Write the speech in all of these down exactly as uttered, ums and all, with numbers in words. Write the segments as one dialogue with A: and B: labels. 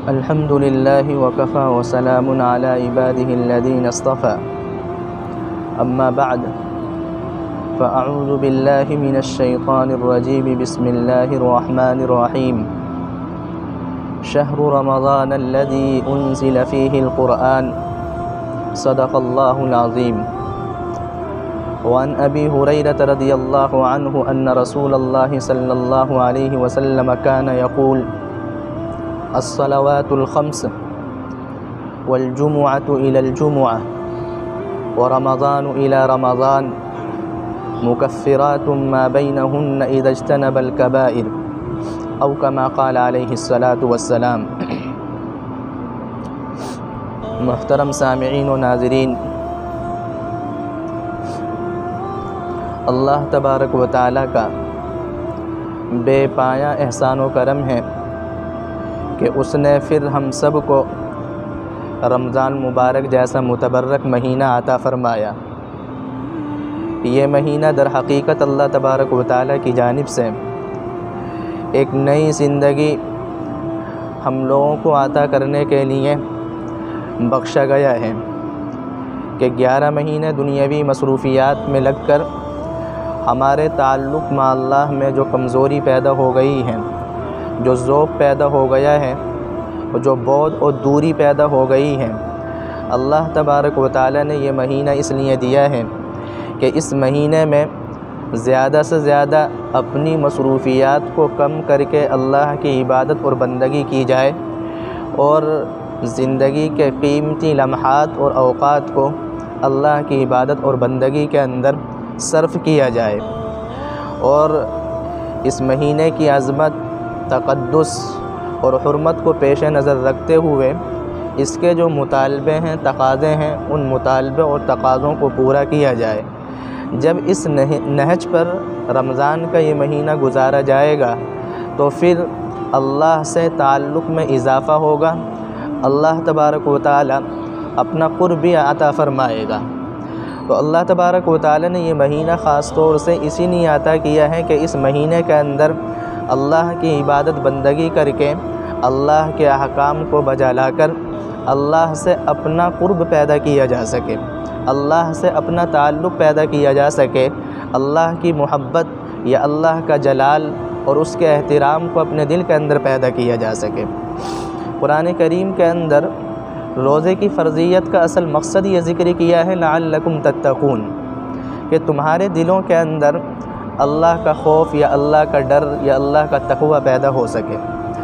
A: अल्हम्दुलिल्लाहि वकफ़ा वसलामुन अला इबादिहिल्लज़ीना इस्तफ़ा अम्मा बअद फ़अऊज़ु बिल्लाहि मिनश्शैतानिर्रजीम बिस्मिल्लाहिर्रहमानिर्रहीम शहरु रमज़ानल्लज़ी उन्ज़िल फ़ीहिल क़ुरआन सदक़ल्लाहुल अज़ीम। वअन अबी हुरैरता रज़ियल्लाहु अन्हु अन्न रसूलल्लाहि सल्लल्लाहु अलैहि वसल्लम कान यक़ूल अस्सलावातुल ख़म्स वल जुमुअतु इलल जुमुअह व रमज़ानु इला रमज़ान मुकफ़्फ़िरातुम मा बैनहुन्न इज़ा इज्तनबल कबाइर औ कमा क़ाल अलैहिस्सलातु वस्सलाम। मुहतरम सामिईन व नाज़रीन, अल्लाह तबारक व तआला का बेपाया एहसान व करम है कि उसने फिर हम सब को रमज़ान मुबारक जैसा मुतबर्रक महीना अता फ़रमाया। ये महीना दर हकीकत अल्लाह तबारक व तआला की जानिब से एक नई ज़िंदगी हम लोगों को अता करने के लिए बख्शा गया है कि ग्यारह महीने दुनियावी मसरूफ़ियात में लगकर हमारे ताल्लुक़ मा अल्लाह में जो कमज़ोरी पैदा हो गई है, जो ज़ौक़ पैदा हो गया है और जो बहुत और दूरी पैदा हो गई है, अल्लाह तबारक व तआला ने ये महीना इसलिए दिया है कि इस महीने में ज़्यादा से ज़्यादा अपनी मसरूफ़ियात को कम करके अल्लाह की इबादत और बंदगी की जाए और ज़िंदगी के कीमती लम्हात और औक़ात को अल्लाह की इबादत और बंदगी के अंदर सर्फ़ किया जाए। और इस महीने की अज़मत, तक़द्दुस और हुर्मत को पेश नज़र रखते हुए इसके जो मुतालबे हैं, तक़ाज़े हैं, उन मुतालबे और तक़ाज़ों को पूरा किया जाए। जब इस नहज पर रमज़ान का ये महीना गुजारा जाएगा तो फिर अल्लाह से ताल्लुक़ में इजाफ़ा होगा, अल्लाह तबारक व तआला अपना क़ुर्ब अता फ़रमाएगा। तो अल्लाह तबारक व तआला ने ये महीना ख़ास तौर से इसीलिए अता किया है कि इस महीने के अंदर अल्लाह की इबादत बंदगी करके अल्लाह के अहकाम को बजा लाकर अल्लाह से अपना क़ुर्ब पैदा किया जा सके, अल्लाह से अपना ताल्लुक़ पैदा किया जा सके, अल्लाह की मोहब्बत या अल्लाह का जलाल और उसके एहतराम को अपने दिल के अंदर पैदा किया जा सके। कुरान करीम के अंदर रोज़े की फ़र्ज़ियत का असल मकसद ये ज़िक्र किया है लअल्लकुम तत्तक़ून, कि तुम्हारे दिलों के अंदर अल्लाह का खौफ या अल्लाह का डर या अल्लाह का तक़वा पैदा हो सके।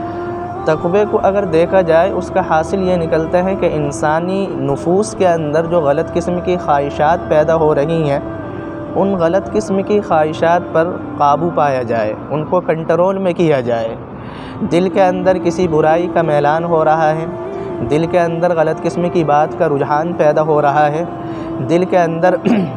A: तक़वे को अगर देखा जाए उसका हासिल ये निकलता है कि इंसानी नुफूस के अंदर जो गलत किस्म की ख्वाहिशात पैदा हो रही हैं, उन गलत किस्म की ख्वाहिशात पर काबू पाया जाए, उनको कंट्रोल में किया जाए। दिल के अंदर किसी बुराई का मैलान हो रहा है, दिल के अंदर गलत किस्म की बात का रुझान पैदा हो रहा है, दिल के अंदर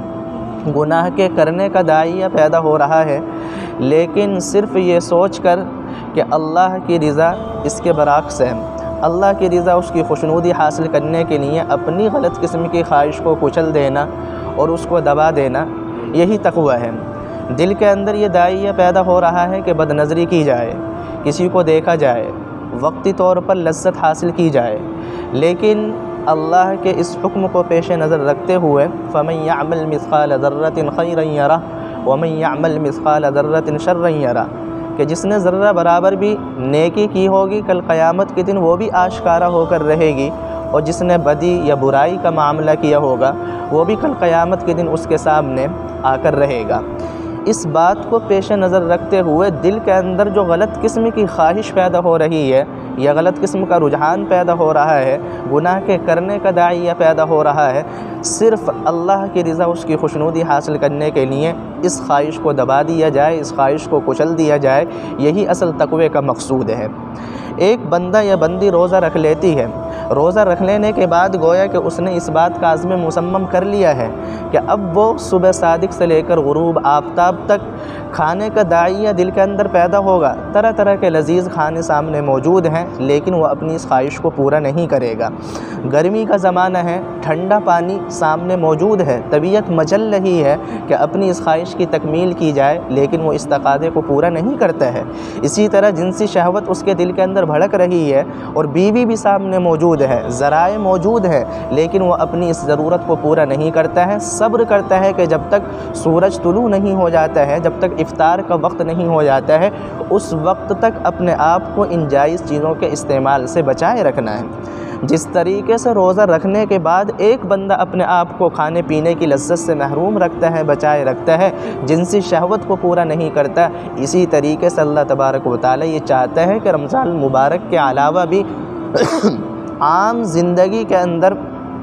A: गुनाह के करने का दाइया पैदा हो रहा है, लेकिन सिर्फ़ ये सोच कर कि अल्लाह की रज़ा इसके बरअक्स है, अल्लाह की रज़ा उसकी खुशनुदी हासिल करने के लिए अपनी गलत किस्म की ख्वाहिश को कुचल देना और उसको दबा देना, यही तक़वा है। दिल के अंदर ये दाइया पैदा हो रहा है कि बदनज़री की जाए, किसी को देखा जाए, वक्ती तौर पर लज़्ज़त हासिल की जाए, लेकिन अल्लाह के इस हुक्म को पेश नज़र रखते हुए फ़मन यअमल मिस्क़ाल ज़र्रतिन खैरन यरह व मन यअमल मिस्क़ाल ज़र्रतिन शर्रन यरह, कि जिसने ज़र्रा बराबर भी नेकी की होगी कल क़यामत के दिन वो भी आश्कारा होकर रहेगी, और जिसने बदी या बुराई का मामला किया होगा वो भी कल क़यामत के दिन उसके सामने आकर रहेगा। इस बात को पेश नज़र रखते हुए दिल के अंदर जो गलत किस्म की ख्वाहिश पैदा हो रही है या गलत किस्म का रुझान पैदा हो रहा है, गुनाह के करने का दाइया पैदा हो रहा है, सिर्फ़ अल्लाह की रज़ा उसकी खुशनुदी हासिल करने के लिए इस ख्वाहिश को दबा दिया जाए, इस ख्वाहिश को कुचल दिया जाए, यही असल तक़वे का मकसूद है। एक बंदा या बंदी रोज़ा रख लेती है, रोज़ा रख लेने के बाद गोया कि उसने इस बात का आज़म मुसम्मम कर लिया है कि अब वो सुबह सादिक से लेकर गुरूब आफ्ताब तक खाने का दाइया दिल के अंदर पैदा होगा, तरह तरह के लजीज़ खाने सामने मौजूद हैं, लेकिन वह अपनी इस ख्वाहिश को पूरा नहीं करेगा। गर्मी का ज़माना है, ठंडा पानी सामने मौजूद है, तबीयत मचल रही है कि अपनी इस ख्वाहिश की तकमील की जाए, लेकिन वो इस तकाज़े को पूरा नहीं करता है। इसी तरह जिनसी शहवत उसके दिल के अंदर भड़क रही है और बीवी भी सामने मौजूद है, ज़राए मौजूद है, लेकिन वो अपनी इस ज़रूरत को पूरा नहीं करता है। सब्र करता है कि जब तक सूरज तुलू नहीं हो जाता है, जब तक इफ्तार का वक्त नहीं हो जाता है, उस वक्त तक अपने आप को इन जायज़ चीज़ों के इस्तेमाल से बचाए रखना है। जिस तरीके से रोज़ा रखने के बाद एक बंदा अपने आप को खाने पीने की लज्जत से महरूम रखता है, बचाए रखता है, जिनसी शहवत को पूरा नहीं करता, इसी तरीके से अल्लाह तबारक व तआला ये चाहता है कि रमज़ान मुबारक के अलावा भी आम ज़िंदगी के अंदर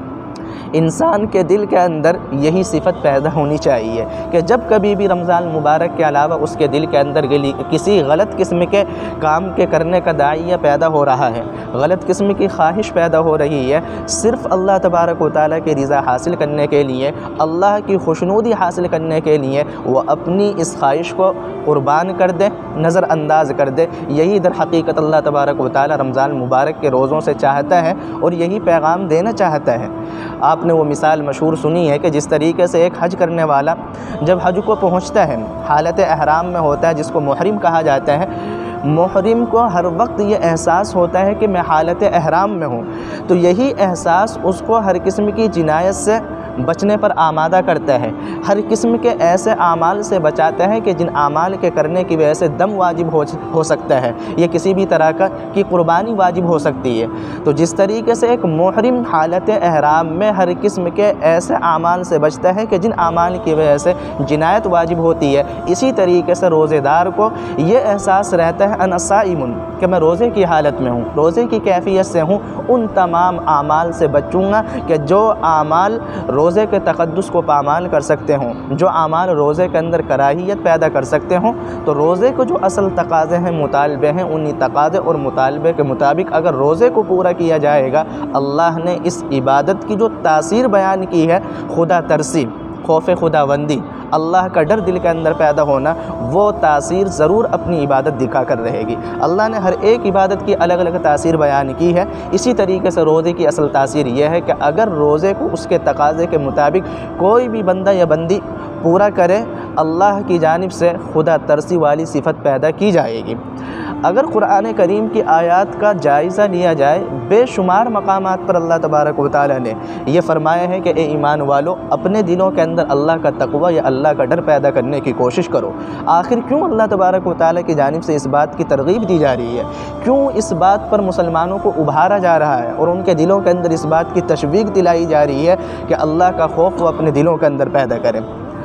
A: इंसान के दिल के अंदर यही सिफ़त पैदा होनी चाहिए कि जब कभी भी रमज़ान मुबारक के अलावा उसके दिल के अंदर किसी गलत किस्म के काम के करने का दाइया पैदा हो रहा है, गलत किस्म की ख्वाहिश पैदा हो रही है, सिर्फ़ अल्लाह तबारक व तआला की रज़ा हासिल करने के लिए, अल्लाह की खुशनुदी हासिल करने के लिए वो अपनी इस ख्वाहिश को क़ुरबान कर दे, नज़रअंदाज कर दे। यही दर हकीकत अल्लाह तबारक व तआला रमज़ान मुबारक के रोज़ों से चाहता है और यही पैगाम देना चाहता है। आपने वो मिसाल मशहूर सुनी है कि जिस तरीके से एक हज करने वाला जब हज को पहुंचता है, हालत एहराम में होता है, जिसको मुहरिम कहा जाता है, मुहरिम को हर वक्त ये एहसास होता है कि मैं हालत एहराम में हूँ, तो यही एहसास उसको हर किस्म की जिनायत से बचने पर आमादा करता है, हर किस्म के ऐसे आमाल से बचाता है कि जिन आमाल के करने की वजह से दम वाजिब हो हो सकता है, ये किसी भी तरह का की कुर्बानी वाजिब हो सकती है। तो जिस तरीके से एक मुहरिम हालत एहराम में हर किस्म के ऐसे आमाल से बचता है कि जिन आमाल की वजह से जिनायत वाजिब होती है, इसी तरीके से रोज़ेदार को ये एहसास रहता है अना साइमुन कि मैं रोज़े की हालत में हूँ, रोज़े की कैफियत से हूँ, उन तमाम आमाल से बचूँगा कि जो आमाल रोज़े के तक़द्दुस को पामाल कर सकते हों, जो आमाल रोज़े के अंदर कराहियत पैदा कर सकते हों। तो रोज़े को जो असल तकाज़े हैं, मुतालबे हैं, उन्हीं तकाज़े और मुतालबे के मुताबिक अगर रोज़े को पूरा किया जाएगा, अल्लाह ने इस इबादत की जो तासीर बयान की है, खुदा तरसी, खौफ खुदाबंदी, अल्लाह का डर दिल के अंदर पैदा होना, वो तासीर ज़रूर अपनी इबादत दिखा कर रहेगी। अल्लाह ने हर एक इबादत की अलग अलग तासीर बयान की है। इसी तरीके से रोज़े की असल तासीर यह है कि अगर रोज़े को उसके तकाज़े के मुताबिक कोई भी बंदा या बंदी पूरा करे, अल्लाह की जानिब से खुदा तरसी वाली सिफ़त पैदा की जाएगी। अगर कुरान करीम की आयत का जायज़ा लिया जाए, बेशुमार मकामात पर अल्लाह तबारक व तआला ने यह फ़रमाया है कि ए ईमान वालों, अपने दिलों के अंदर अल्लाह का तक़वा या अल्लाह का डर पैदा करने की कोशिश करो। आखिर क्यों अल्लाह तबारक व तआला की जानिब से इस बात की तरगीब दी जा रही है, क्यों इस बात पर मुसलमानों को उभारा जा रहा है और उनके दिलों के अंदर इस बात की तशवीक़ दिलाई जा रही है कि अल्लाह का खौफ वो अपने दिलों के अंदर पैदा करें।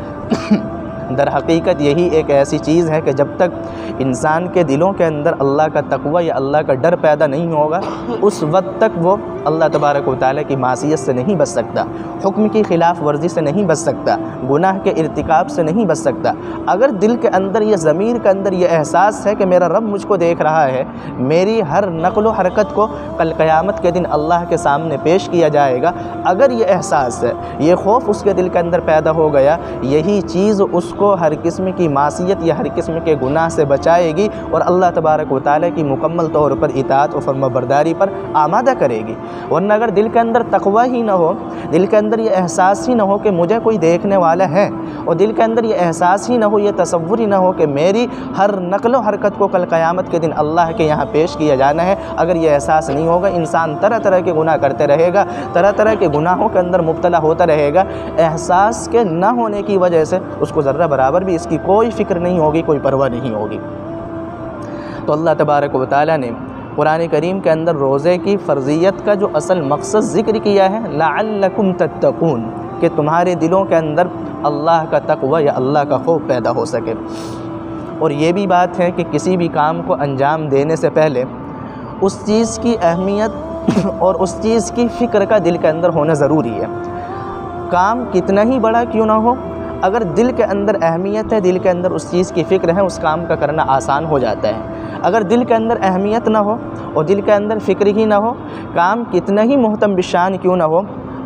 A: दर हकीकत यही एक ऐसी चीज़ है कि जब तक इंसान के दिलों के अंदर अल्लाह का तक़वा या अल्लाह का डर पैदा नहीं होगा, उस वक्त तक वो अल्लाह तबारक व तआला की मासियत से नहीं बच सकता, हुक्म की ख़िलाफ़ वर्जी से नहीं बच सकता, गुनाह के इर्तिकाब से नहीं बच सकता। अगर दिल के अंदर ये ज़मीर के अंदर ये एहसास है कि मेरा रब मुझको देख रहा है, मेरी हर नक़्ल हरकत को कल क़यामत के दिन अल्लाह के सामने पेश किया जाएगा, अगर ये एहसास है, ये खौफ उसके दिल के अंदर पैदा हो गया, यही चीज़ उसको हर किस्म की मासियत या हर किस्म के गुनाह से बचाएगी और अल्लाह तबारक व तआला की मुकम्मल तौर पर इताअत और फरमाबरदारी पर आमादा करेगी। वरना अगर दिल के अंदर तक़वा ही ना हो, दिल के अंदर ये एहसास ही ना हो कि मुझे कोई देखने वाला है, और दिल के अंदर ये एहसास ही ना हो, ये तसव्वुर ही ना हो कि मेरी हर नक़्ल हरकत को कल क़यामत के दिन अल्लाह के यहाँ पेश किया जाना है, अगर ये एहसास नहीं होगा, इंसान तरह तरह के गुनाह करते रहेगा, तरह तरह के गुनाहों के अंदर मुब्तला होता रहेगा। एहसास के न होने की वजह से उसको ज़र्रा बराबर भी इसकी कोई फ़िक्र नहीं होगी, कोई परवाह नहीं होगी। तो अल्लाह तबारक व तआला ने कुरान करीम के अंदर रोज़े की फ़र्ज़ियत का जो असल मकसद ज़िक्र किया है, लअल्लकुम तत्तकून, कि तुम्हारे दिलों के अंदर अल्लाह का तक़वा या अल्लाह का खौफ पैदा हो सके। और ये भी बात है कि किसी भी काम को अंजाम देने से पहले उस चीज़ की अहमियत और उस चीज़ की फ़िक्र का दिल के अंदर होना ज़रूरी है। काम कितना ही बड़ा क्यों ना हो, अगर दिल के अंदर अहमियत है, दिल के अंदर उस चीज़ की फ़िक्र है, उस काम का करना आसान हो जाता है। अगर दिल के अंदर अहमियत ना हो और दिल के अंदर फ़िक्र ही ना हो, काम कितना ही मोहतम बिशान क्यों ना हो,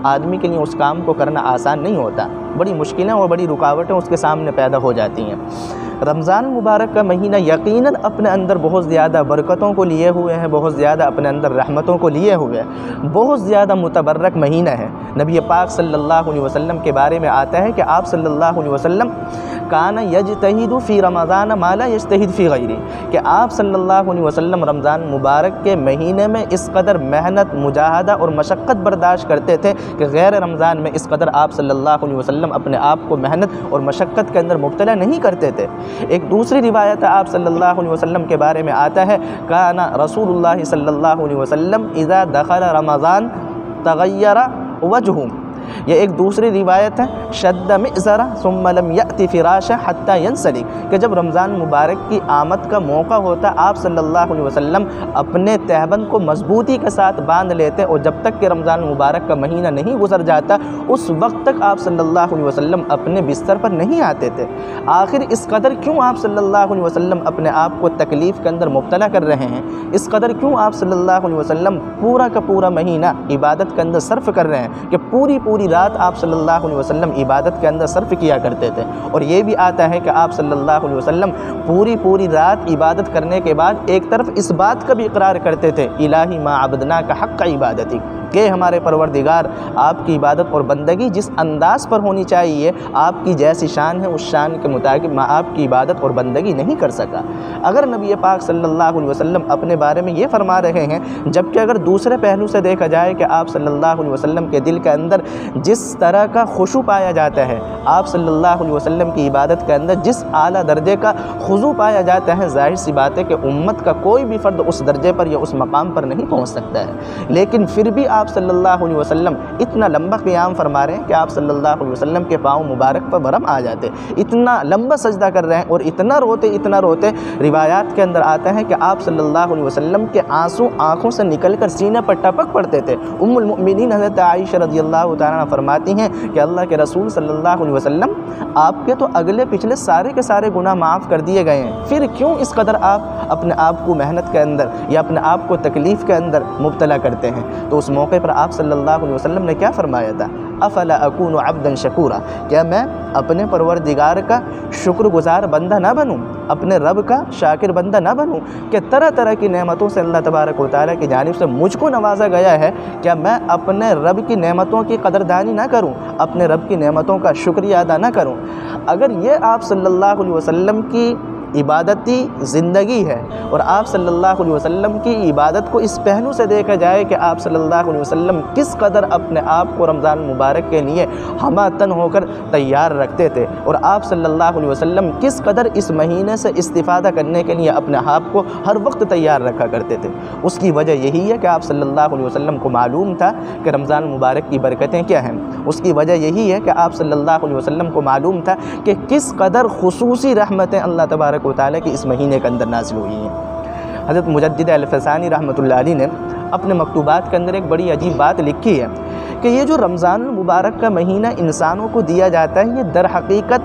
A: आदमी के लिए उस काम को करना आसान नहीं होता, बड़ी मुश्किलें और बड़ी रुकावटें उसके सामने पैदा हो जाती हैं। रमज़ान मुबारक का महीना यकीनन अपने अंदर बहुत ज़्यादा बरकतों को लिए हुए है, बहुत ज़्यादा अपने अंदर रहमतों को लिए हुए है, बहुत ज़्यादा मुतबर्रक महीना है। नबी पाक सल्लल्लाहु अलैहि वसल्लम के बारे में आता है कि आप सल्लल्लाहु अलैहि वसल्लम काना यजतहिदु फ़ी रमज़ान मा ला यजतहिद फ़ी गैरी, कि आप सल्लल्लाहु अलैहि वसल्लम रमज़ान मुबारक के महीने में इस कदर मेहनत, मुजाहदा और मशक्क़त बर्दाश्त करते थे कि गैर रमज़ान में इस कदर आप सल्लल्लाहु अलैहि वसल्लम अपने आप को मेहनत और मशक्क़त के अंदर मुब्तला नहीं करते थे। एक दूसरी रिवायत आप सल्लल्लाहु अलैहि वसल्लम के बारे में आता है, काना रसूलुल्लाह सल्लल्लाहु अलैहि वसल्लम इज़ा दखल रमज़ान तगय्यरा वजहु। ये एक दूसरी रिवायत है, शद्द मिज़रा सुम्मा लम यअति फ़िराशा हत्ता यंसलिक, कि जब रमज़ान मुबारक की आमद का मौका होता आप सल्लल्लाहु अलैहि वसल्लम अपने तहबंद को मजबूती के साथ बांध लेते और जब तक कि रमज़ान मुबारक का महीना नहीं गुजर जाता उस वक्त तक आप सल्लल्लाहु अलैहि वसल्लम अपने बिस्तर पर नहीं आते थे। आखिर इस कदर क्यों आप सल्लल्लाहु अलैहि वसल्लम अपने आप को तकलीफ़ के अंदर मुब्तला कर रहे हैं, इस कदर क्यों आप सल्लल्लाहु अलैहि वसल्लम पूरा का पूरा महीना इबादत के अंदर सर्फ कर रहे हैं कि पूरी पूरी रात आप सल्लल्लाहु अलैहि वसल्लम इबादत के अंदर सर्फ किया करते थे। और ये भी आता है कि आप सल्लल्लाहु अलैहि वसल्लम पूरी पूरी रात इबादत करने के बाद एक तरफ इस बात का भी इकरार करते थे, इलाही मा अबदना का हक़ इबादती, कि हमारे परवरदिगार आपकी इबादत और बंदगी जिस अंदाज़ पर होनी चाहिए, आपकी जैसी शान है उस शान के मुताबिक मैं आपकी इबादत और बंदगी नहीं कर सका। अगर नबी पाक सल्लल्लाहु अलैहि वसल्लम अपने बारे में ये फरमा रहे हैं, जबकि अगर दूसरे पहलू से देखा जाए कि आप सल्लल्लाहु अलैहि वसल्लम के दिल के अंदर जिस तरह का खुशू पाया जाता है, आप सल्लल्लाहु अलैहि वसल्लम की इबादत के अंदर जिस आला दर्जे का खुजू पाया जाता है, जाहिर सी बात है कि उम्मत का कोई भी फ़र्द उस दर्जे पर या उस मकाम पर नहीं पहुँच सकता है। लेकिन फिर भी आप सल्लल्लाहु अलैहि वसल्लम इतना लंबा क़ियाम फरमा रहे हैं कि आप सल्लल्लाहु अलैहि वसल्लम के पाँव मुबारक पर भरम आ जाते, इतना लंबा सजदा कर रहे हैं और इतना रोते इतना रोते रिवायात के अंदर आता है कि आप सल्लल्लाहु अलैहि वसल्लम के आंसू आँखों से निकल कर सीने पर टपक पड़ते थे। उम्मुल मोमिनीन हज़रत आयशा रज़ियल्लाहु तआला फरमाती हैं कि अल्लाह के रसूल सल्लल्लाहु अलैहि वसल्लम आपके तो अगले पिछले सारे के सारे गुनाह माफ़ कर दिए गए हैं, फिर क्यों इस कदर आप अपने आप को मेहनत के अंदर या अपने आप को तकलीफ़ के अंदर मुब्तला करते हैं। तो उस मौके पर आप सल्लल्लाहु अलैहि वसल्लम ने क्या फरमाया था, अफ़ला अकूनु अब्दन शकूरा, क्या मैं अपने परवरदिगार का शुक्रगुजार बंदा ना बनूँ, अपने रब का शाकिर बंदा ना बनूँ, कि तरह तरह की नेमतों से अल्लाह तबारक व तआला की जानिब से मुझको नवाजा गया है, क्या मैं अपने रब की नेमतों की कदरदानी ना करूँ, अपने रब की नेमतों का शुक्रिया अदा ना करूँ। अगर ये आप सल्लल्लाहु अलैहि वसल्लम की इबादती ज़िंदगी है और आप सल्लल्लाहु अलैहि वसल्लम की इबादत को इस पहलू से देखा जाए कि आप सल्लल्लाहु अलैहि वसल्लम किस कदर अपने आप को रमज़ान मुबारक के लिए हमातन होकर तैयार रखते थे और आप सल्लल्लाहु अलैहि वसल्लम किस कदर इस महीने से इस्तिफ़ादा करने के लिए अपने आप को हर वक्त तैयार रखा करते थे, उसकी वजह यही है कि आप सल्लल्लाहु अलैहि वसल्लम को मालूम था कि रमज़ान मुबारक की बरकतें क्या हैं। उसकी वजह यही है कि आप सल्लल्लाहु अलैहि वसल्लम को मालूम था कि किस कदर खुसूसी रहमतें अल्लाह तबारक व तआला की इस महीने के अंदर नाज़िल हुई हैं। हज़रत मुजद्दिद अल-फ़सानी रहमतुल्लाह अलैह ने अपने मकतूबात के अंदर एक बड़ी अजीब बात लिखी है कि ये जो रमज़ान मुबारक का महीना इंसानों को दिया जाता है, ये दर हकीकत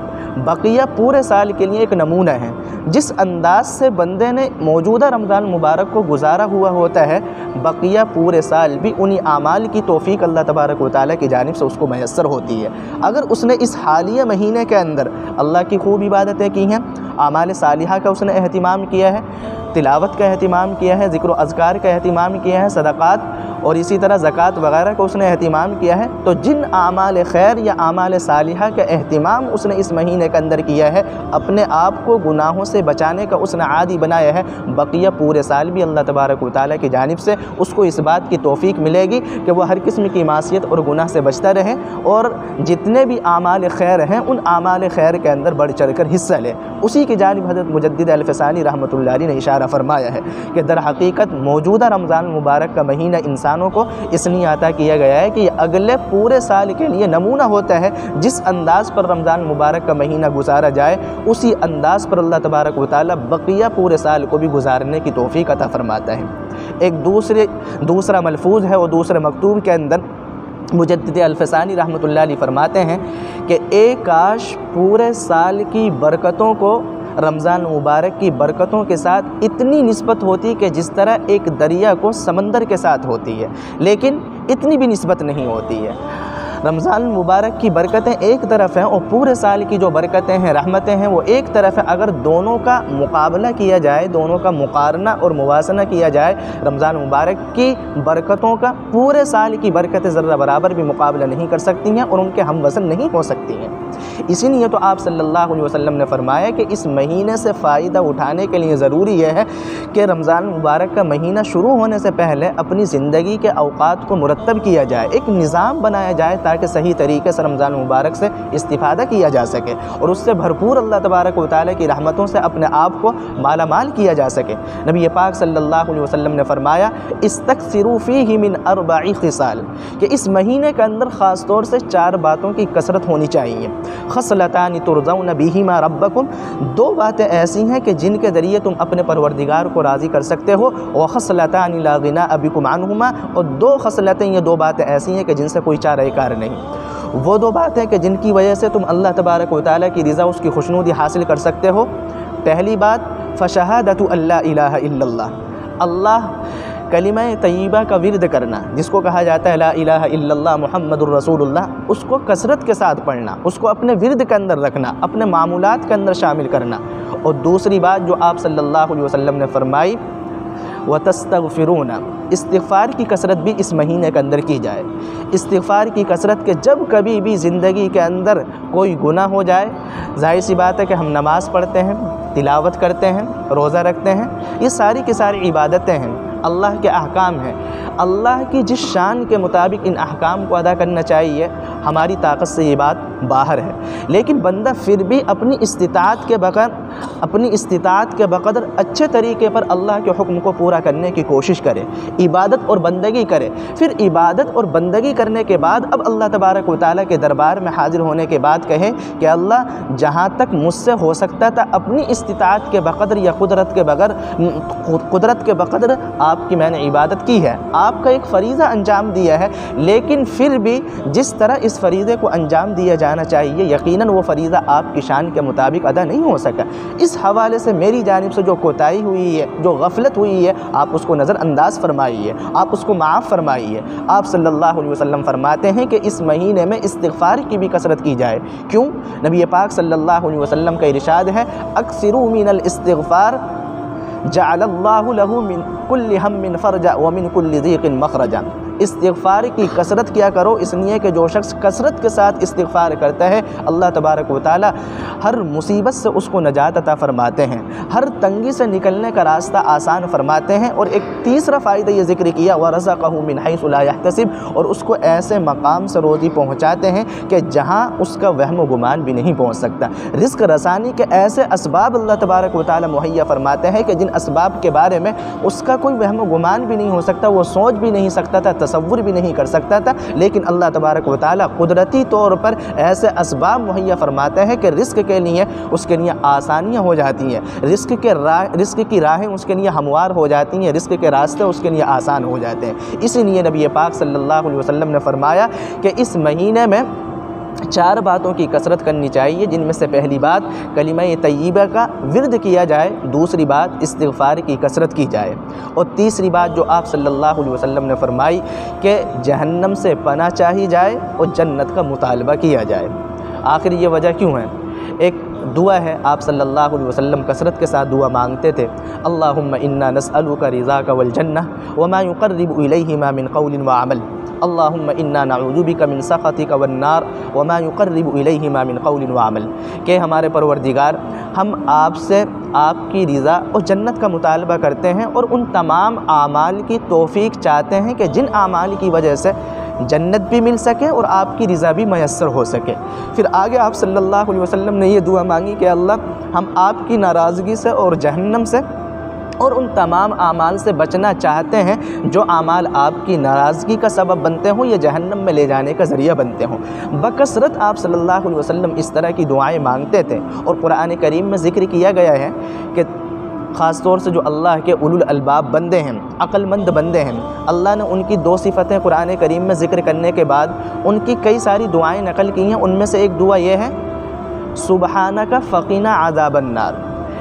A: बक़िया पूरे साल के लिए एक नमूना है। जिस अंदाज से बंदे ने मौजूदा रमज़ान मुबारक को गुजारा हुआ होता है, बक़िया पूरे साल भी उन्हीं आमाल की तौफ़ीक अल्लाह तबारक व तआला की जानिब से उसको मैसर होती है। अगर उसने इस हालिया महीने के अंदर अल्लाह की खूब इबादतें की हैं, आमाल सालिहा का उसने एहतिमाम किया है, तिलावत का एहतिमाम किया है, ज़िक्र अज़कार का एहतिमाम किया है, सदक़ात और इसी तरह ज़कात वगैरह का उसने एहतिमाम किया है, तो जिन आमाल खैर या आमाल सालिहा का एहतिमाम उसने इस महीने के अंदर किया है, अपने आप को गुनाहों से बचाने का उसने आदी बनाया है, बक़िया पूरे साल भी अल्लाह तबारक व तआला की जानिब से उसको इस बात की तौफ़ीक मिलेगी कि वह हर किस्म की मासियत और गुनाह से बचता रहे और जितने भी आमाल खैर हैं उन आमाल खैर के अंदर बढ़ चढ़ कर हिस्सा ले। उसी की जानिब हज़रत मुजद्दिद अल-फ़सानी रहमतुल्लाह अलैह ने इशारा फरमाया है कि दर हकीकत मौजूदा रमज़ान मुबारक का महीना इंसानों को इसलिए अता किया गया है कि अगले पूरे साल के लिए नमूना होता है। जिस अंदाज़ पर रमज़ान मुबारक का महीना गुजारा जाए, उसी अंदाज़ पर अल्लाह तबारक व तआला बक़िया पूरे साल को भी गुजारने की तौफ़ीक अता फरमाता है। एक दूसरे दूसरा मलफूज़ है और दूसरे मकतूब के अंदर मुजद्दिद अल-फ़सानी रहमतुल्लाह अलैह फरमाते हैं कि एक काश पूरे साल की बरकतों को रमज़ान मुबारक की बरकतों के साथ इतनी निस्बत होती है कि जिस तरह एक दरिया को समंदर के साथ होती है, लेकिन इतनी भी निस्बत नहीं होती है। रमज़ान मुबारक की बरकतें एक तरफ हैं और पूरे साल की जो बरकतें हैं, रहमतें हैं, वो एक तरफ है। अगर दोनों का मुकाबला किया जाए, दोनों का मुकारना और मुवासना किया जाए, रमज़ान मुबारक की बरकतों का पूरे साल की बरकतें ज़र्रा बराबर भी मुकाबला नहीं कर सकती हैं और उनके हम वज़न नहीं हो सकती हैं। इसीलिए तो आप सल्लल्लाहु अलैहि वसल्लम ने फरमाया कि इस महीने से फ़ायदा उठाने के लिए ज़रूरी यह है कि रमज़ान मुबारक का महीना शुरू होने से पहले अपनी ज़िंदगी के औक़ात को मुरत्तब किया जाए, एक निज़ाम बनाया जाए ताकि सही तरीके से रमज़ान मुबारक से इस्तिफ़ादा किया जा सके और उससे भरपूर अल्लाह तबारक व तआला की रहमतों से अपने आप को माला माल किया जा सके। नबी पाक सल्लल्लाहु अलैहि वसल्लम ने फरमाया, इस्तक्सिरू फ़ीही मिन अर्बई ख़िसाल, कि इस महीने के अंदर ख़ास तौर से चार बातों की कसरत होनी चाहिए। खसलतानि तुरज़ौन बिहिमा रब्बकुम, दो बातें ऐसी हैं कि जिनके ज़रिए तुम अपने परवरदिगार को राज़ी कर सकते हो। व खसलतानि ला गिना बिकुम अन्हुमा, और दो खसलतें, ये दो बातें ऐसी हैं कि जिनसे कोई चारा कार नहीं। वो दो बातें कि जिनकी वजह से तुम अल्लाह तबारक व तआला की रज़ा, उसकी खुशनुदी हासिल कर सकते हो। पहली बात, फ़शहादतु अल्ला इलाहा इल्लल्लाह, अल्लाह कलिमा तय्यबा का विर्द करना, जिसको कहा जाता है ला इलाहा इल्लल्लाह मुहम्मदुर रसूलुल्लाह, उसको कसरत के साथ पढ़ना, उसको अपने विर्द के अंदर रखना, अपने मामूलात के अंदर शामिल करना। और दूसरी बात जो आप सल्लल्लाहु अलैहि वसल्लम ने फरमाई, व तस्तगफिरूना, इस्तिग़फ़ार की कसरत भी इस महीने के अंदर की जाए। इस्तिग़फ़ार की कसरत के जब कभी भी ज़िंदगी के अंदर कोई गुनाह हो जाए, ज़ाहिर सी बात है कि हम नमाज़ पढ़ते हैं, तिलावत करते हैं, रोज़ा रखते हैं, ये सारी की सारी इबादतें हैं, अल्लाह के अहकाम हैं। अल्लाह की जिस शान के मुताबिक इन अहकाम को अदा करना चाहिए, हमारी ताकत से ये बात बाहर है, लेकिन बंदा फिर भी अपनी इस्तिताअत के बगैर अपनी इस्तिताअत के बक़दर अच्छे तरीके पर अल्लाह के हुक्म को पूरा करने की कोशिश करे, इबादत और बंदगी करे। फिर इबादत और बंदगी करने के बाद अब अल्लाह तबारक व तआला के दरबार में हाजिर होने के बाद कहे कि अल्लाह, जहाँ तक मुझसे हो सकता था अपनी इस्तिताअत के बक़दर या कुदरत के बगैर कुदरत के बक़दर आपकी मैंने इबादत की है, आपका एक फ़रीज़ा अंजाम दिया है, लेकिन फिर भी जिस तरह इस फ़रीज़े को अंजाम दिया जाना चाहिए, यकीनन वो फ़रीज़ा आपकी शान के मुताबिक अदा नहीं हो सका। इस हवाले से मेरी जानिब से जो कोताही हुई है, जो गफलत हुई है, आप उसको नज़रअंदाज फरमाइए, आप उसको माफ़ फरमाइए। आप सल्लल्लाहु अलैहि वसल्लम फरमाते हैं कि इस महीने में इस्तिग़फ़ार की भी कसरत की जाए। क्यों? नबी पाक सल्लल्लाहु अलैहि वसल्लम का इरशाद है, अक्सिरू मिनल इस्तिग़फ़ार जअलल्लाहु लहू मिन कुल्लि हम्मिन फ़रजा व मिन कुल्लि ज़ीक़िन मख़रजा। इस्तिग़फ़ार की कसरत किया करो, इसलिए कि जो शख्स कसरत के साथ इस्तिग़फ़ार करता है, अल्लाह तबारक व तआला हर मुसीबत से उसको नजात अता फ़रमाते हैं, हर तंगी से निकलने का रास्ता आसान फ़रमाते हैं। और एक तीसरा फ़ायदा ये ज़िक्र किया, व रज़क़हू मिन हैसु ला यहतसिब, और उसको ऐसे मकाम से रोज़ी पहुँचाते हैं कि जहाँ उसका वहम गुमान भी नहीं पहुँच सकता। रिज़्क़ रसानी के ऐसे असबाब अल्लाह तबारक व तआला मुहैया फ़रमाते हैं कि जिन असबाब के बारे में उसका कोई वहम गुमान भी नहीं हो सकता, वो सोच भी नहीं सकता था, तसव्वुर भी नहीं कर सकता था, लेकिन अल्लाह तबारक व तआला कुदरती तौर पर ऐसे असबाब मुहैया फरमाते हैं कि रिस्क के लिए उसके लिए आसानियाँ हो जाती हैं, रिस्क के राह रिस्क की राहें उसके लिए हमवार हो जाती हैं, रिस्क के रास्ते उसके लिए आसान हो जाते हैं। इसीलिए नबी पाक सल्लल्लाहु अलैहि वसल्लम ने फरमाया कि इस महीने में चार बातों की कसरत करनी चाहिए, जिनमें से पहली बात कलिमा तय्यबा का विर्द किया जाए, दूसरी बात इस्तिग़फ़ार की कसरत की जाए, और तीसरी बात जो आप सल्लल्लाहु अलैहि वसल्लम ने फरमाई कि जहन्नम से पनाह चाही जाए और जन्नत का मुतालबा किया जाए। आखिर ये वजह क्यों है? एक दुआ है, आप सल्लल्लाहु अलैहि वसल्लम कसरत के साथ दुआ मांगते थे, अल्लाहुम्मा इन्ना नस्अलुका रिज़ाका वल जन्नह व मा युक़र्रिबु इलैहिमा मिन क़ौलिन व अमल, अल्लाहुम्मा इन्ना नऊज़ु बिका मिन सख़तिका वन नार व मा युक़र्रिबु इलैहिमा मिन क़ौलिन व अमल। कि हमारे परवरदिगार, हम आपसे आपकी रिज़ा और जन्नत का मुतालबा करते हैं और उन तमाम आमाल की तौफ़ीक चाहते हैं कि जिन आमाल की वजह से जन्नत भी मिल सके और आपकी रिज़ा भी मैसर हो सके। फिर आगे आप सल्लल्लाहु अलैहि वसल्लम ने ये दुआ मांगी कि अल्लाह, हम आपकी नाराज़गी से और जहन्नम से और उन तमाम आमाल से बचना चाहते हैं जो आमाल आपकी नाराज़गी का सबब बनते हों या जहन्नम में ले जाने का ज़रिया बनते हों। बकसरत आप सल्लल्लाहु अलैहि वसल्लम इस तरह की दुआएं मांगते थे और कुरान करीम में ज़िक्र किया गया है कि ख़ास तौर से जो अल्लाह के उलुल अलबाब बंदे हैं, अक्लमंद बंदे हैं, अल्लाह ने उनकी दो सिफ़तें कुरान करीम में ज़िक्र करने के बाद उनकी कई सारी दुआएं नकल की हैं। उनमें से एक दुआ यह है, सुबहानका फ़क़ीना अज़ाबन नार,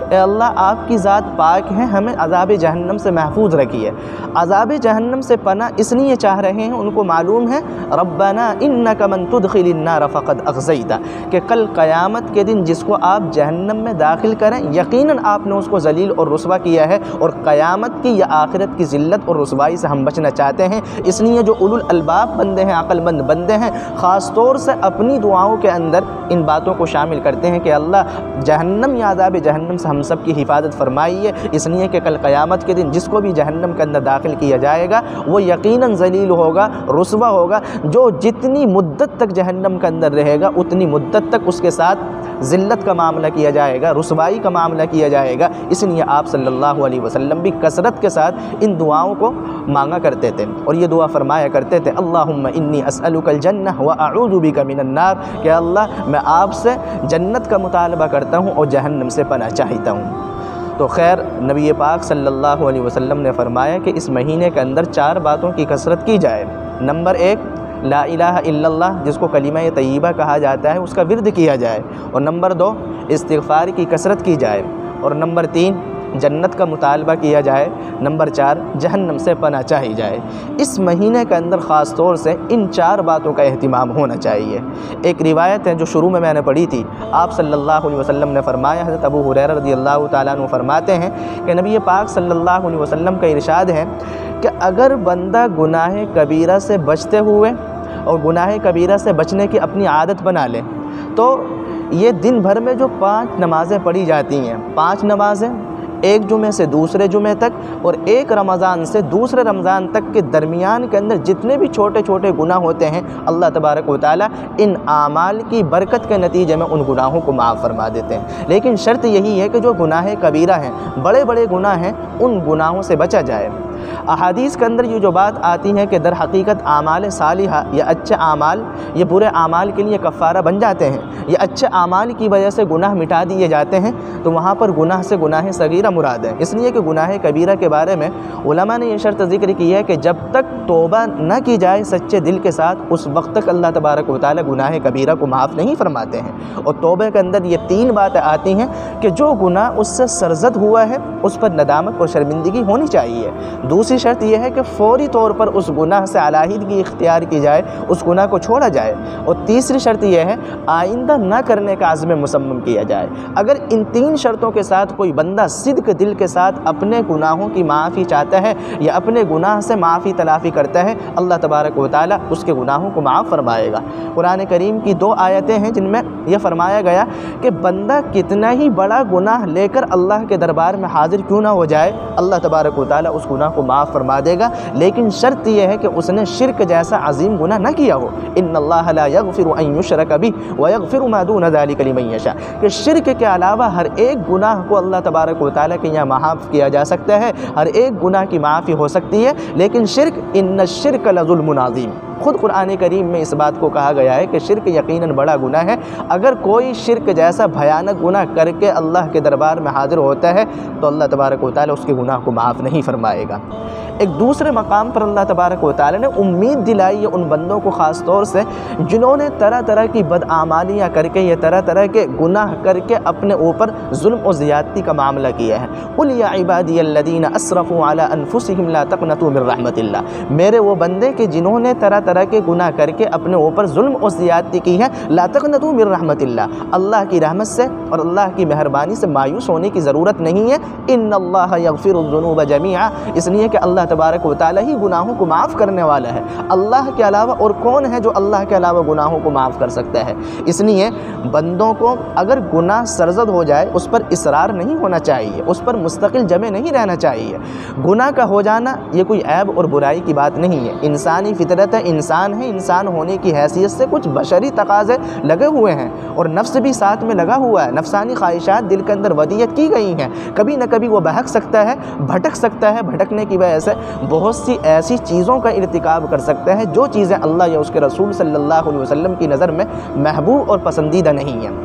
A: ए अल्लाह आपकी ज़ात पाक है, हमें अज़ाब जहन्नम से महफूज रखिए। अज़ाब जहन्नम से पना इसलिए चाह रहे हैं, उनको मालूम है रब्बना इन्नका मन तुदखिलिन नार फ़क़द अख़ज़ैता, कि कल क़यामत के दिन जिसको आप जहन्नम में दाखिल करें यकीनन आपने उसको ज़लील और रुस्वा किया है, और क़यामत की या आखिरत की ज़िल्लत और रुसवाई से हम बचना चाहते हैं। इसलिए जो उलुल अलबाब बंदे हैं, अक़लमंद बंदे हैं, ख़ास तौर से अपनी दुआओं के अंदर इन बातों को शामिल करते हैं कि अल्लाह जहन्नम या अज़ाब जहन्नम से हम सब की हिफाजत फरमाइए। इसलिए कि कल क़यामत के दिन जिसको भी जहन्नम के अंदर दाखिल किया जाएगा वो यकीनन ज़लील होगा, रुसवा होगा। जो जितनी मुद्दत तक जहन्नम के अंदर रहेगा उतनी मुद्दत तक उसके साथ ज़िल्लत का मामला किया जाएगा, रुसवाई का मामला किया जाएगा। इसलिए आप सल्लल्लाहु अलैहि वसल्लम भी कसरत के साथ इन दुआओं को मांगा करते थे और ये दुआ फरमाया करते थे, अल्लाहुम्मा इन्नी अस्अलुकल जन्नह व अऊज़ु बिका मिनन नार, कि अल्लाह मैं आपसे जन्नत का मुतालबा करता हूँ और जहन्नम से पनाह चाहता हूँ। तो खैर नबी पाक सल्लल्लाहु अलैहि वसल्लम ने फरमाया कि इस महीने के अंदर चार बातों की कसरत की जाए। नंबर एक, ला इलाहा इल्लल्लाह जिसको कलीमा तय्यबा कहा जाता है उसका विर्द किया जाए, और नंबर दो, इस्तिग़फ़ार की कसरत की जाए, और नंबर तीन, जन्नत का मुतालबा किया जाए, नंबर चार, जहन्नम से पनाह चाही जाए। इस महीने के अंदर ख़ास तौर से इन चार बातों का एहतिमाम होना चाहिए। एक रिवायत है जो शुरू में मैंने पढ़ी थी, आप सल्लल्लाहु अलैहि वसल्लम ने फरमाया, हज़रत अबू हुरैरा रज़ियल्लाहु ताला अन्हु फरमाते हैं कि नबी पाक सल्लल्लाहु अलैहि वसल्लम का इरशाद है कि अगर बंदा गुनाह कबीरा से बचते हुए और गुनाह कबीरा से बचने की अपनी आदत बना ले तो ये दिन भर में जो पांच नमाज़ें पढ़ी जाती हैं, पांच नमाज़ें एक जुमे से दूसरे जुमे तक और एक रमज़ान से दूसरे रमज़ान तक के दरमियान के अंदर जितने भी छोटे छोटे गुनाह होते हैं, अल्लाह तबारक व तआला इन आमाल की बरकत के नतीजे में उन गुनाहों को माफ़ फरमा देते हैं। लेकिन शर्त यही है कि जो गुनाह कबीरा हैं, बड़े बड़े गुनाह हैं, उन गुनाहों से बचा जाए। अहादीस के अंदर ये जो बात आती है कि दर हकीकत आमाल सालिहा या अच्छे आमाल ये बुरे आमाल के लिए कफ़ारा बन जाते हैं, ये अच्छे आमाल की वजह से गुनाह मिटा दिए जाते हैं, तो वहाँ पर गुनाह से गुनाह सगीरा मुराद है। इसलिए कि गुनाह कबीरा के बारे में उलमा ने यह शर्त ज़िक्र की है कि जब तक तौबा न की जाए सच्चे दिल के साथ, उस वक्त तक अल्लाह तबारक व तआला गुनाह कबीरा को माफ़ नहीं फरमाते हैं। और तौबे के अंदर ये तीन बातें आती हैं कि जो गुनाह उससे सरजद हुआ है उस पर नदामत और शर्मिंदगी होनी चाहिए। दूसरी शर्त यह है कि फ़ौरी तौर पर उस गुनाह से अलहदगी इख्तियार की जाए, उस गुनाह को छोड़ा जाए। और तीसरी शर्त यह है आइंदा न करने का आज़्म मुसम्मम किया जाए। अगर इन तीन शर्तों के साथ कोई बंदा सिद्क दिल के साथ अपने गुनाहों की माफ़ी चाहता है या अपने गुनाह से माफ़ी तलाफ़ी करता है, अल्लाह तबारक व तआला उसके गुनाहों को माफ़ फरमाएगा। कुरान करीम की दो आयतें हैं जिनमें यह फरमाया गया कि बंदा कितना ही बड़ा गुनाह लेकर अल्लाह के दरबार में हाजिर क्यों ना हो जाए, अल्लाह तबारक व तआला उस गुनाह को माफ़ फरमा देगा। लेकिन शर्त यह है कि उसने शिरक जैसा अजीम गुनाह न किया हो। इन्नल्लाह ला यग़फ़िरु अन युशरक बिही व यग़फ़िरु मा दून ज़ालिका लिमन यशा, कि शिरक के अलावा हर एक गुनाह को अल्लाह तबारक व तआला के यहाँ माफ़ किया जा सकता है, हर एक गुनाह की माफ़ी हो सकती है। लेकिन शिरक, इन्न शिरक लज़ुल्मुन अज़ीम, खुद कुरान करीम में इस बात को कहा गया है कि शिरक यकीनन बड़ा गुनाह है। अगर कोई शिरक जैसा भयानक गुनाह करके अल्लाह के दरबार में हाजिर होता है तो अल्लाह तबारक व तआला उसके गुनाह को माफ़ नहीं फरमाएगा। एक दूसरे मकाम पर अल्लाह तबारक व तआला ने उम्मीद दिलाई है उन बंदों को ख़ास तौर से जिन्होंने तरह तरह की बदआमालियाँ करके, ये तरह तरह के गुनाह करके अपने ऊपर जुल्म और ज़ियादती का मामला किया है। कुल या इबादियल्लज़ीना अस्रफ़ू अला अनफुसिहिम ला तक़नतू मिन रहमतिल्लाह, मेरे वो बंदे के जिन्होंने तरह तरह के गुनाह करके अपने ऊपर जुल्म और ज़ियादती की है, ला तक़नतू मिन रहमतिल्लाह, अल्लाह की रहमत से और अल्लाह की मेहरबानी से मायूस होने की ज़रूरत नहीं है। इन्नल्लाह यग़फ़िरुज़्ज़ुनूब जमीआ, इसलिए कि अल्लाह तबारक व तआला ही गुनाहों को माफ़ करने वाला है। अल्लाह के अलावा और कौन है जो अल्लाह के अलावा गुनाहों को माफ़ कर सकता है। इसलिए बंदों को अगर गुनाह सरजद हो जाए उस पर इसरार नहीं होना चाहिए, उस पर मुस्तकिल जमे नहीं रहना चाहिए। गुनाह का हो जाना ये कोई ऐब और बुराई की बात नहीं है, इंसानी फितरत है, इंसान है, इंसान होने की हैसियत से कुछ बशरी तकाज़े लगे हुए हैं और नफ्स भी साथ में लगा हुआ है। नफ्सानी ख्वाहिशात दिल के अंदर वदियत की गई हैं, कभी न कभी वो बहक सकता है, भटक सकता है, भटकने की वजह से बहुत सी ऐसी चीज़ों का इर्तिकाब कर सकता है जो चीज़ें अल्लाह या उसके रसूल सल्लल्लाहु अलैहि वसल्लम की नज़र में महबूब और पसंदीदा नहीं हैं।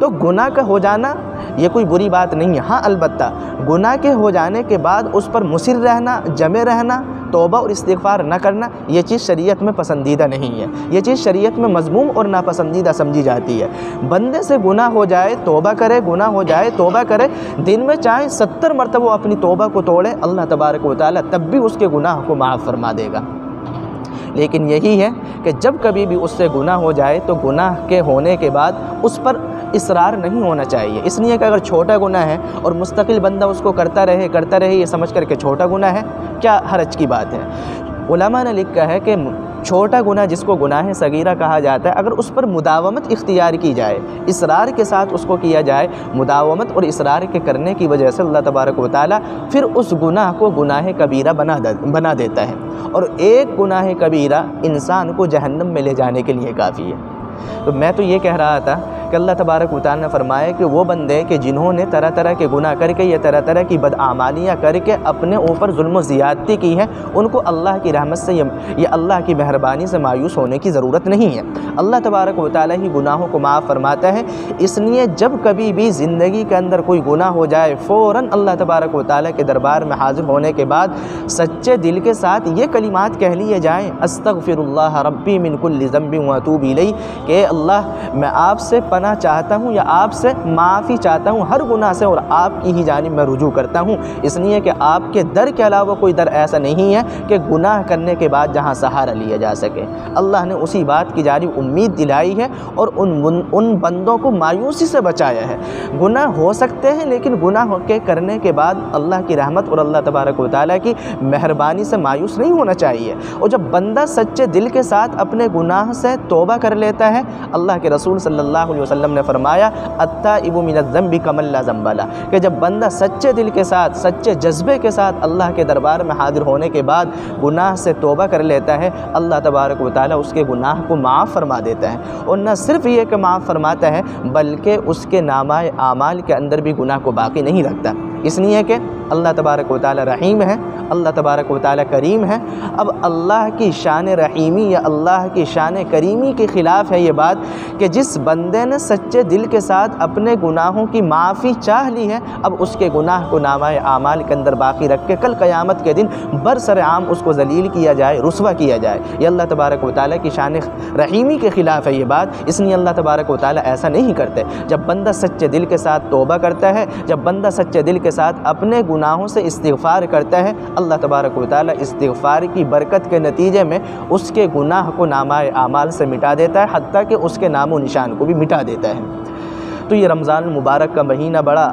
A: तो गुनाह का हो जाना ये कोई बुरी बात नहीं है। हाँ, अलबत्ता गुनाह के हो जाने के बाद उस पर मुसिर रहना, जमे रहना, तौबा और इस्तिग़फ़ार न करना, ये चीज़ शरीयत में पसंदीदा नहीं है। ये चीज़ शरीयत में मज़मूम और नापसंदीदा समझी जाती है। बंदे से गुनाह हो जाए तौबा करे, गुनाह हो जाए तौबा करे, दिन में चाहे सत्तर मरतबा अपनी तौबा को तोड़े, अल्लाह तबारक व तआला तब भी उसके गुनाह को माफ़ फरमा देगा। लेकिन यही है कि जब कभी भी उससे गुनाह हो जाए तो गुनाह के होने के बाद उस पर इसरार नहीं होना चाहिए। इसलिए कि अगर छोटा गुनाह है और मुस्तकिल बंदा उसको करता रहे करता रहे ये समझ कर के छोटा गुनाह है, क्या हरज की बात है। उलमा ने लिखा है कि छोटा गुनाह जिसको गुनाह सगीरा कहा जाता है, अगर उस पर मुदावमत इख्तियार की जाए, इसरार के साथ उसको किया जाए, मुदावमत और इसरार के करने की वजह से अल्लाह तबारक व तआला फिर उस गुनाह को गुनाह कबीरा बना दे, बना देता है। और एक गुनाह कबीरा इंसान को जहन्नम में ले जाने के लिए काफ़ी है। तो मैं तो ये कह रहा था कि अल्लाह तबारक व तआला ने फरमाया कि वो बंदे कि जिन्होंने तरह तरह के गुनाह करके या तरह तरह की बदआमालियाँ करके अपने ऊपर जुल्म ज़ियादती की है, उनको अल्लाह की रहमत से या अल्लाह की मेहरबानी से मायूस होने की ज़रूरत नहीं है। अल्लाह तबारक व तआला ही गुनाहों को माफ़ फरमाता है। इसलिए जब कभी भी ज़िंदगी के अंदर कोई गुनाह हो जाए, फ़ौरन अल्लाह तबारक व तआला के दरबार में हाज़िर होने के बाद सच्चे दिल के साथ ये कलिमात कह लिए जाएँ, अस्तग़फ़िरुल्लाह रब्बी मिन कुल्लि ज़ंबिन व अतूबु इलैह, कि अल्लाह मैं आपसे पनाह चाहता हूँ या आपसे माफ़ी चाहता हूँ हर गुनाह से और आपकी ही जानिब मैं रुजू करता हूँ। इसलिए कि आपके दर के अलावा कोई दर ऐसा नहीं है कि गुनाह करने के बाद जहाँ सहारा लिया जा सके। अल्लाह ने उसी बात की जानिब उम्मीद दिलाई है और उन उन बंदों को मायूसी से बचाया है। गुनाह हो सकते हैं लेकिन गुनाह के करने के बाद अल्लाह की रहमत और अल्लाह तबारक व तआला की मेहरबानी से मायूस नहीं होना चाहिए। और जब बंदा सच्चे दिल के साथ अपने गुनाह से तौबा कर लेता है, अल्लाह के रसूल सल्लल्लाहु अलैहि वसल्लम ने फरमाया अत्ताइबु मिनज़्ज़ंबि कमन ला ज़ंब लह, कि जब बंदा सच्चे दिल के साथ सच्चे जज्बे के साथ अल्लाह के दरबार में हाजिर होने के बाद गुनाह से तौबा कर लेता है, अल्लाह तबारक व तआला उसके गुनाह को माफ़ फरमा देता है। और न सिर्फ ये कि माफ़ फरमाता है बल्कि उसके नामाए आमाल के अंदर भी गुनाह को बाकी नहीं रखता। इसलिए कि अल्लाह तबारक व तआला रहीम है, अल्लाह तबारक व तआला करीम है। अब अल्लाह की शान रहीमी या अल्लाह की शान करीमी के ख़िलाफ़ है ये बात कि जिस बंदे ने सच्चे दिल के साथ अपने गुनाहों की माफ़ी चाह ली है, अब उसके गुनाह को नामाए आमाल के अंदर बाकी रख के कल क़यामत के दिन बरसर आम उसको ज़लील किया जाए, रुस्वा किया जाए। ये अल्लाह तबारक व तआला की शान रहीमी के ख़िलाफ़ है ये बात। इसलिए अल्लाह तबारक व तआला ऐसा नहीं करते। जब बंदा सच्चे दिल के साथ तौबा करता है, जब बंदा सच्चे दिल के साथ अपने गुनाहों से इस्तिग़फ़ार करता है, अल्लाह तबारक व तआला इस्तिग़फ़ार की बरकत के नतीजे में उसके गुनाह को नामाए आमाल से मिटा देता है, हत्ता कि उसके नामो निशान को भी मिटा देता है। तो ये रमज़ान मुबारक का महीना बड़ा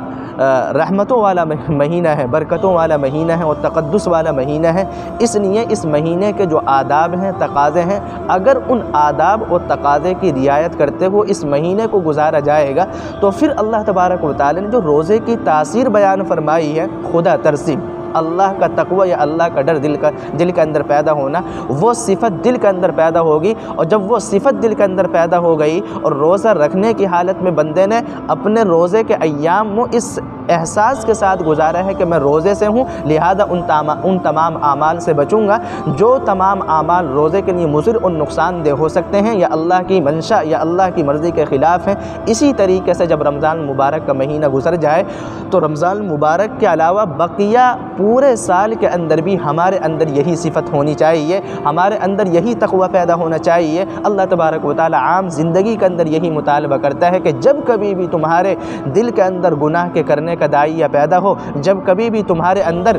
A: रहमतों वाला महीना है, बरकतों वाला महीना है और तक़द्दुस वाला महीना है। इसलिए इस महीने के जो आदाब हैं, तकाज़े हैं, अगर उन आदाब और तकाज़े की रियायत करते हुए इस महीने को गुजारा जाएगा तो फिर अल्लाह तबारक व तआला ने जो रोज़े की तासीर बयान फरमाई है, खुदा तरसी अल्लाह का तक़वा या अल्लाह का डर दिल का दिल के अंदर पैदा होना, वो सिफ़त दिल के अंदर पैदा होगी। और जब वो सिफ़त दिल के अंदर पैदा हो गई और रोज़ा रखने की हालत में बंदे ने अपने रोज़े के अय्याम में इस एहसास के साथ गुजारा है कि मैं रोज़े से हूँ, लिहाजा उन तमा उन तमाम आमाल से बचूँगा जो तमाम आमाल रोज़े के लिए मुज़िर और नुकसानदेह हो सकते हैं या अल्लाह की मंशा या अल्लाह की मर्ज़ी के ख़िलाफ़ हैं। इसी तरीके से जब रमज़ान मुबारक का महीना गुजर जाए तो रमज़ान मुबारक के अलावा बकिया पूरे साल के अंदर भी हमारे अंदर यही सिफ़त होनी चाहिए, हमारे अंदर यही तक़वा पैदा होना चाहिए। अल्लाह तबारक व तआला आम ज़िंदगी के अंदर यही मुतालबा करता है कि जब कभी भी तुम्हारे दिल के अंदर गुनाह के करने का दाइया पैदा हो, जब कभी भी तुम्हारे अंदर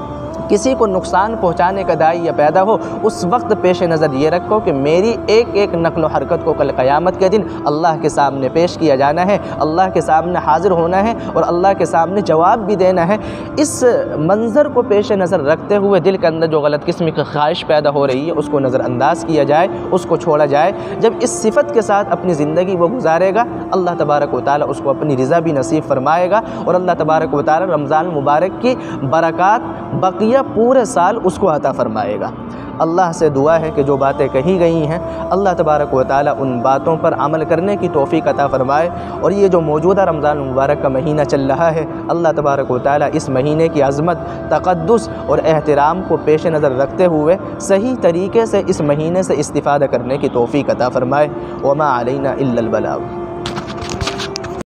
A: किसी को नुकसान पहुँचाने का दाइया पैदा हो, उस वक्त पेश नज़र ये रखो कि मेरी एक एक नक़्ल हरकत को कल क़यामत के दिन अल्लाह के सामने पेश किया जाना है, अल्लाह के सामने हाज़िर होना है और अल्लाह के सामने जवाब भी देना है। इस मंज़र को पेश नज़र रखते हुए दिल के अंदर जो गलत किस्म की ख्वाहिश पैदा हो रही है उसको नज़रअंदाज किया जाए, उसको छोड़ा जाए। जब इस सिफ़त के साथ अपनी ज़िंदगी वो गुजारेगा, अल्लाह तबारक व तआला उसको अपनी रज़ा भी नसीब फरमाएगा और अल्लाह तबारक व तआला रमज़ान मुबारक की बरक़ात बक़िया पूरे साल उसको अता फरमाएगा। अल्लाह से दुआ है कि जो बातें कही गई हैं अल्लाह तबारक व तआला उन बातों पर अमल करने की तौफ़ीक़ अता फ़रमाए। और ये जो मौजूदा रमज़ान मुबारक का महीना चल रहा है, अल्लाह तबारक व तआला इस महीने की अज़मत, तक़द्दुस और एहतराम को पेश नज़र रखते हुए सही तरीके से इस महीने से इस्तिफ़ादा करने की तौफ़ीक़ अता फ़रमाए। वमा अलैना इल्लल बलाग।